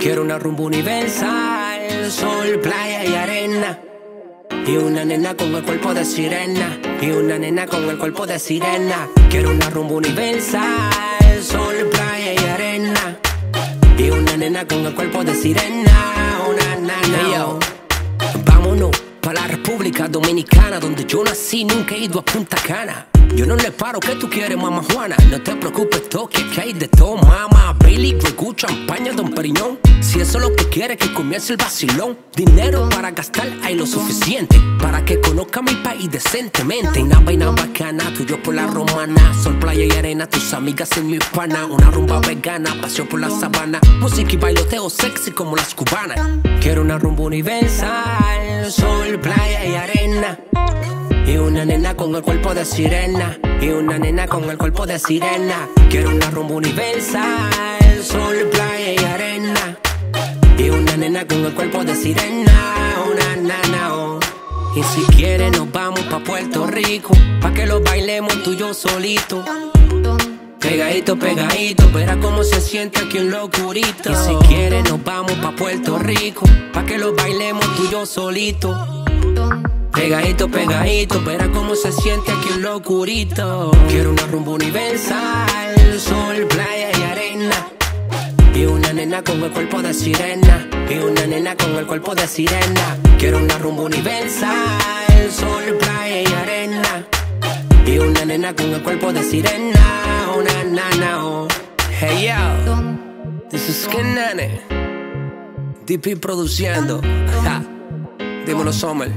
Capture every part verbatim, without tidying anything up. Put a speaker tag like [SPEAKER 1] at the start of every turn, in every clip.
[SPEAKER 1] Quiero una rumba universal, sol, playa y arena. Y una nena con el cuerpo de sirena. Y una nena con el cuerpo de sirena. Quiero una rumba universal, sol, playa y arena. Y una nena con el cuerpo de sirena. Una nana. Hey, yo. Vámonos pa' la República Dominicana, donde yo nací, nunca he ido a Punta Cana. Yo no le paro, ¿qué tú quieres, mamá Juana? No te preocupes, toque, que hay de todo, mamá. Bailey, Grey, champaña, Don Periñón. Si eso es lo que quieres, que comience el vacilón. Dinero para gastar hay lo suficiente para que conozca mi país decentemente. Una vaina bacana, tú y yo por la romana. Sol, playa y arena, tus amigas en mi pana. Una rumba vegana, paseo por la sabana. Música y bailoteo sexy como las cubanas. Quiero una rumba universal, sol, playa y arena. Y una nena con el cuerpo de sirena. Y una nena con el cuerpo de sirena. Quiero una rumba universal, sol, playa y arena. Y una nena con el cuerpo de sirena. Una nana, oh. Y si quieres nos vamos pa' Puerto Rico, pa' que lo bailemos tú y yo solito. Pegadito, pegadito, verás cómo se siente aquí un locurito. Y si quieres nos vamos pa' Puerto Rico, pa' que lo bailemos tú y yo solito. Pegadito, pegadito, verás cómo se siente aquí un locurito. Quiero una rumba universal, sol, playa y arena. Y una nena con el cuerpo de sirena. Y una nena con el cuerpo de sirena. Quiero una rumba universal, sol, playa y arena. Y una nena con el cuerpo de sirena. Una nana, oh. Hey yo, this is Skin Nane, D P produciendo. Ja. Dímelo, Sommer.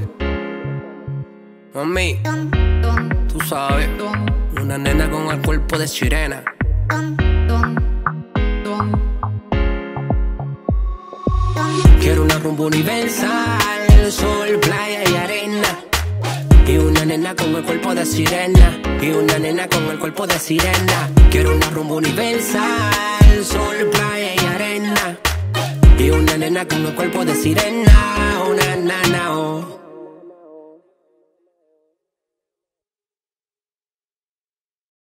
[SPEAKER 1] Mami, tú sabes, una nena con el cuerpo de sirena. Quiero una rumba universal, sol, playa y arena. Y una nena con el cuerpo de sirena. Y una nena con el cuerpo de sirena. Quiero una rumba universal, sol, playa y arena. Y una nena con el cuerpo de sirena. Una nana, oh.